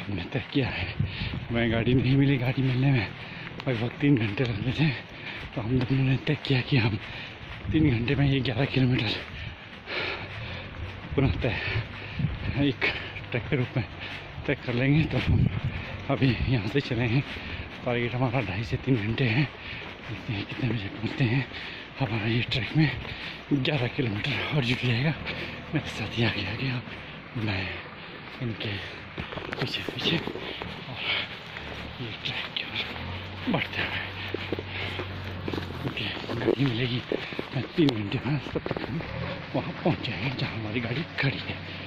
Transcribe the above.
हमने तय किया है। मैं गाड़ी नहीं मिली, गाड़ी मिलने में लगभग 3 घंटे लग रहे थे, तो हम दोनों ने तय किया कि हम 3 घंटे में ये 11 किलोमीटर पुनः तय एक ट्रैक के रूप में तय कर लेंगे। तो हम अभी यहाँ से चलेंगे। टारगेट हमारा 2.5 से 3 घंटे है। देखते हैं कितने बजे पहुँचते हैं। हमारा ये ट्रैक में 11 किलोमीटर और जुट जाएगा। मेरे साथ ही आगे आगे और मैं इनके पीछे पीछे, और ये ट्रैक की ओर बढ़ते हुए गाड़ी मिलेगी। मैं 3 घंटे में तब तक हम वहाँ पहुँच जाएंगे जहाँ हमारी गाड़ी खड़ी है।